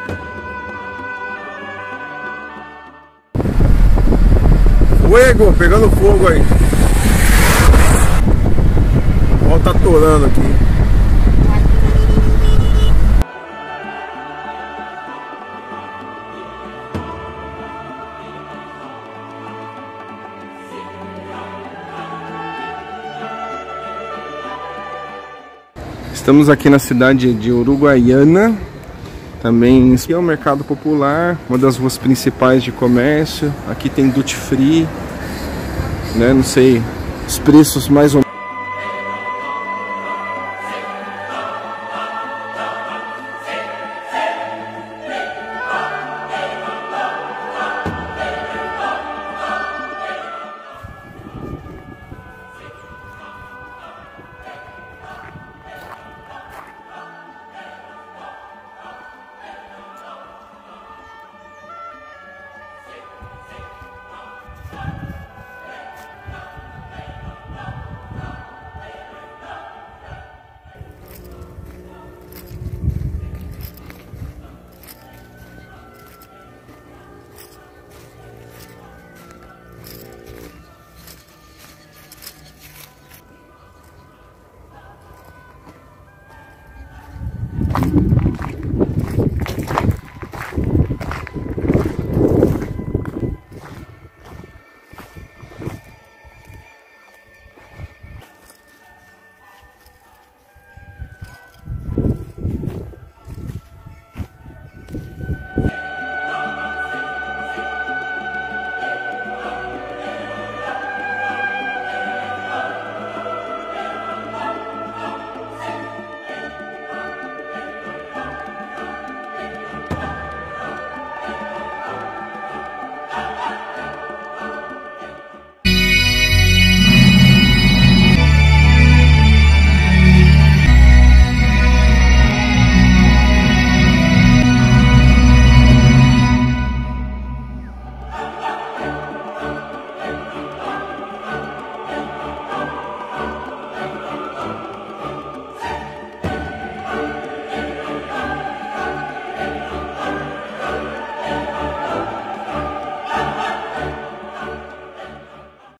Fuego, pegando fogo aí. Ó, tá atorando aqui. Estamos aqui na cidade de Uruguaiana. Também aqui é o mercado popular, uma das ruas principais de comércio. Aqui tem duty free, né? Não sei os preços mais ou menos.